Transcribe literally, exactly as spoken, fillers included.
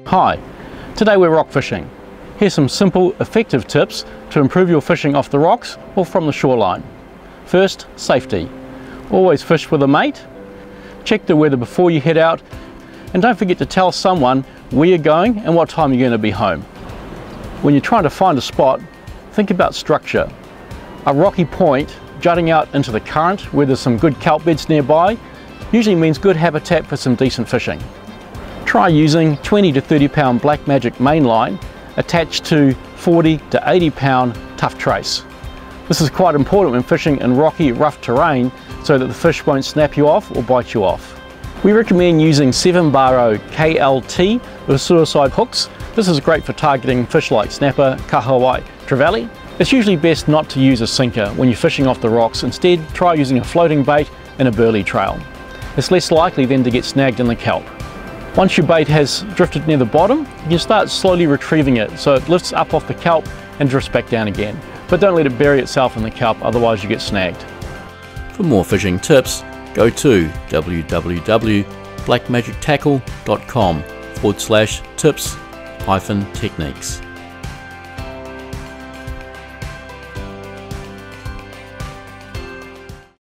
Hi, today we're rock fishing. Here's some simple, effective tips to improve your fishing off the rocks or from the shoreline. First, safety. Always fish with a mate. Check the weather before you head out, and don't forget to tell someone where you're going and what time you're going to be home. When you're trying to find a spot, think about structure. A rocky point jutting out into the current where there's some good kelp beds nearby usually means good habitat for some decent fishing. Try using twenty to thirty pound Black Magic mainline attached to forty to eighty pound Tough Trace. This is quite important when fishing in rocky, rough terrain so that the fish won't snap you off or bite you off. We recommend using seven baro K L T with suicide hooks. This is great for targeting fish like snapper, kahawai, trevally. It's usually best not to use a sinker when you're fishing off the rocks. Instead, try using a floating bait in a burley trail. It's less likely then to get snagged in the kelp. Once your bait has drifted near the bottom, you can start slowly retrieving it so it lifts up off the kelp and drifts back down again. But don't let it bury itself in the kelp, otherwise you get snagged. For more fishing tips, go to w w w dot black magic tackle dot com forward slash tips hyphen techniques.